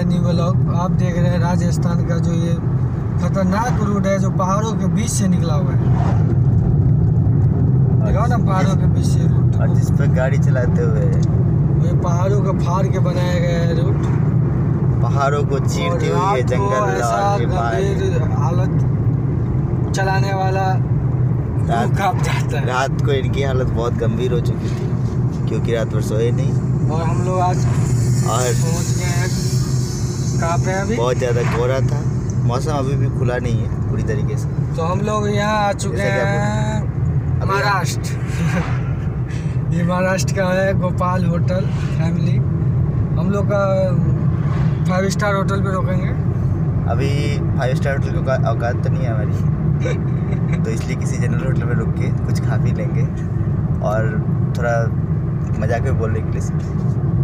New vlog. आप देख रहे हैं राजस्थान का जो ये खतरनाक रूट है जो पहाड़ों के बीच से निकला हुआ है। देखो ना पहाड़ों के बीच से रूट, और जिस पर गाड़ी चलाते हुए ये पहाड़ों को फाड़ के बनाया गया है रूट। पहाड़ों को चीरती हुई है जंगल ऐसा और गंभीर हालत चलाने वाला कांप जाता है। रात को इनकी हालत बहुत गंभीर हो चुकी थी क्योंकि रात भर सोए नहीं। और हम लोग आज और पहुंच गए हैं कहाँ पे अभी। बहुत ज़्यादा कोहरा था, मौसम अभी भी खुला नहीं है पूरी तरीके से। तो हम लोग यहाँ आ चुके हैं महाराष्ट्र। ये महाराष्ट्र का है गोपाल होटल फैमिली। हम लोग का 5 स्टार होटल पे रोकेंगे। अभी 5 स्टार होटल का औकात तो नहीं है हमारी, तो इसलिए किसी जनरल होटल में रुक के कुछ खा पी लेंगे और थोड़ा मजाक में बोलने के लिए